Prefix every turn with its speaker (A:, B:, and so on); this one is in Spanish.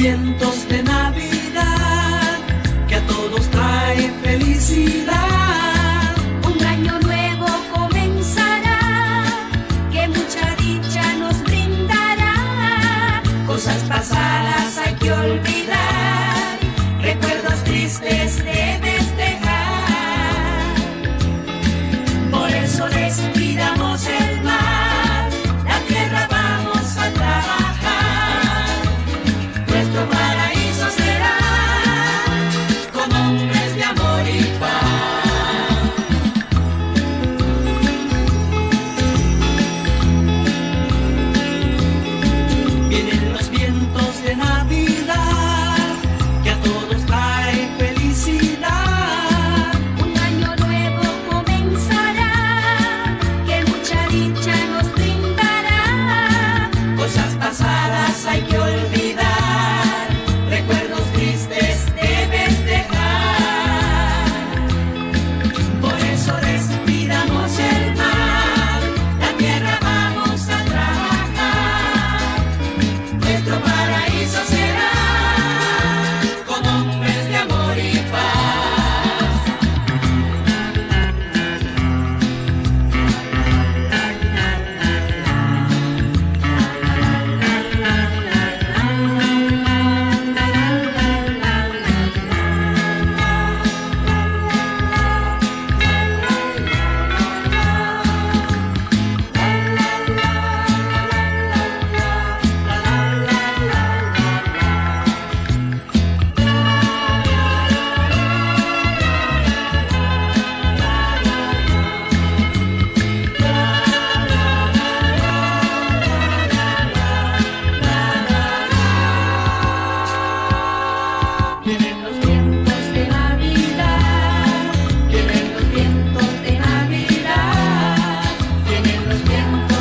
A: vientos de Navidad, que a todos trae felicidad.
B: Un año nuevo comenzará, que mucha dicha nos brindará.
A: Cosas pasadas hay que olvidar,
B: Recuerdos tristes debes dejar.
A: por eso despidamos el mar, la tierra vamos a trabajar. Nuestro paraíso será con hombres de amor y paz. Vienen los vientos de Navidad, que a todos trae felicidad.
B: Un año nuevo comenzará, que mucha dicha nos brindará.
A: Cosas pasadas hay que olvidar, recuerdos tristes debes dejar. Por eso despidamos el mar, la tierra vamos a trabajar. Nuestro paraíso será con hombres de amor y paz. Vienen los vientos de Navidad, vienen los vientos de Navidad, vienen los vientos